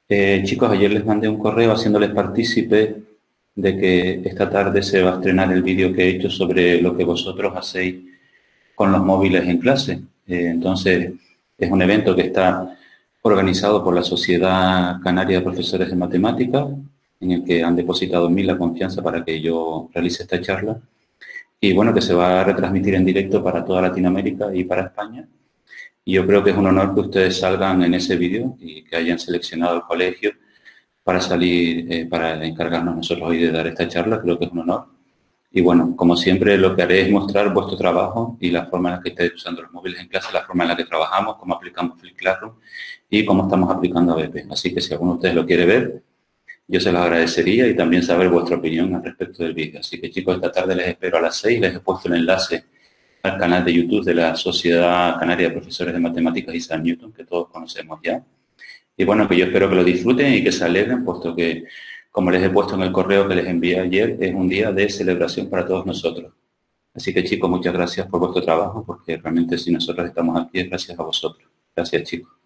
Chicos, ayer les mandé un correo haciéndoles partícipe de que esta tarde se va a estrenar el vídeo que he hecho sobre lo que vosotros hacéis con los móviles en clase. Entonces, es un evento que está organizado por la Sociedad Canaria de Profesores de Matemáticas, en el que han depositado en mí la confianza para que yo realice esta charla. Y bueno, que se va a retransmitir en directo para toda Latinoamérica y para España. Y yo creo que es un honor que ustedes salgan en ese vídeo y que hayan seleccionado el colegio para salir, para encargarnos nosotros hoy de dar esta charla. Creo que es un honor. Y bueno, como siempre, lo que haré es mostrar vuestro trabajo y la forma en la que estáis usando los móviles en clase, la forma en la que trabajamos, cómo aplicamos Flip Classroom y cómo estamos aplicando ABP. Así que si alguno de ustedes lo quiere ver, yo se los agradecería y también saber vuestra opinión al respecto del vídeo. Así que chicos, esta tarde les espero a las 6. Les he puesto el enlace al canal de YouTube de la Sociedad Canaria de Profesores de Matemáticas Isaac Newton, que todos conocemos ya. Y bueno, que yo espero que lo disfruten y que se alegren, puesto que, como les he puesto en el correo que les envié ayer, es un día de celebración para todos nosotros. Así que chicos, muchas gracias por vuestro trabajo, porque realmente si nosotros estamos aquí es gracias a vosotros. Gracias chicos.